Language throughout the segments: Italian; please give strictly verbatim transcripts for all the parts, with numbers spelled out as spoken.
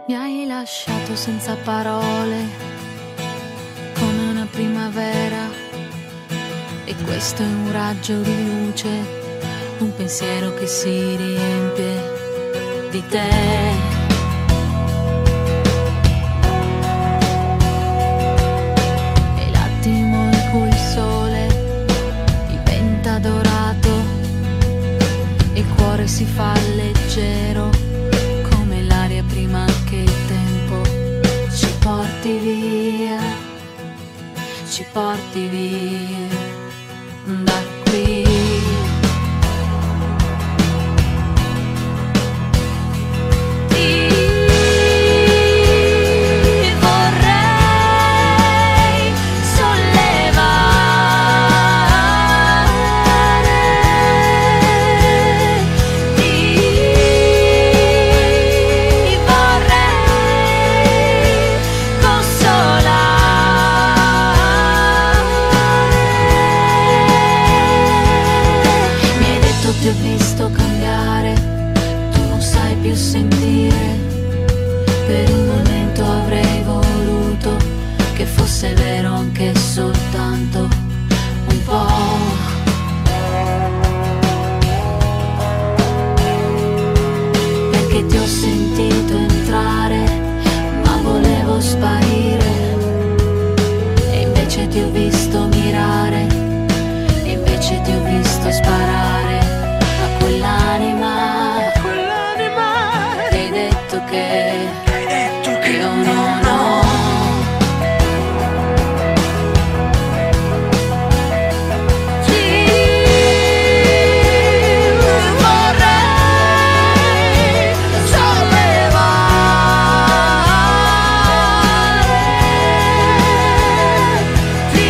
Mi hai lasciato senza parole, come una primavera, e questo è un raggio di luce, un pensiero che si riempie di te. Si fa leggero come l'aria prima che il tempo ci porti via, ci porti via da qui. Ti ho visto cambiare, tu non sai più sentire. Per un momento avrei voluto che fosse vero anche soltanto un po'. Perché ti ho sentito entrare, ma volevo sparire. E invece ti ho visto mirare, e invece ti ho visto sparare. Quell'anima, quell'anima, ti hai detto che, hai detto che io non ho. Ti vorrei sollevare, ti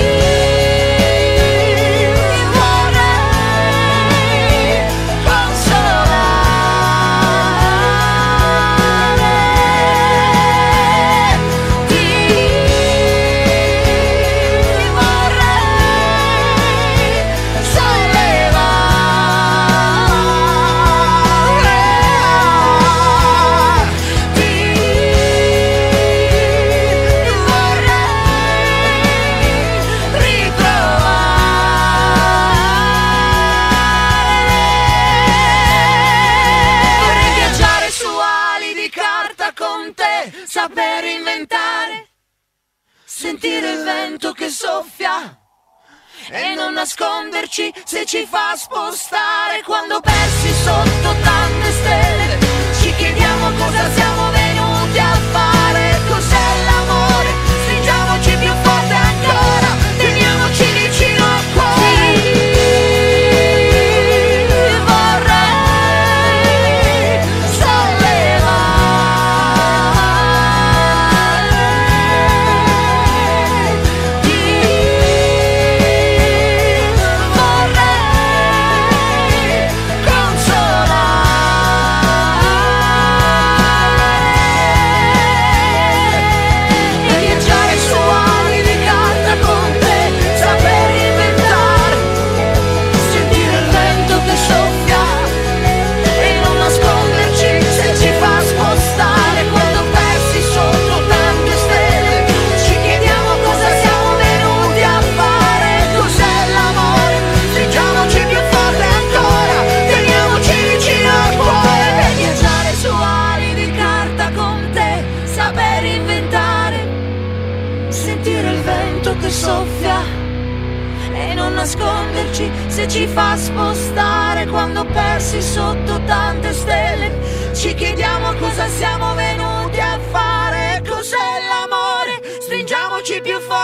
saper inventare, sentire il vento che soffia e non nasconderci se ci fa spostare. Quando persi sotto tante stelle ci chiediamo cosa siamo venuti a fare. Cos'è l'amore? Stringiamoci più forte ancora, teniamoci vicino al cuore. Soffia e non nasconderci se ci fa spostare. Quando persi sotto tante stelle ci chiediamo cosa siamo venuti a fare. Cos'è l'amore? Stringiamoci più forte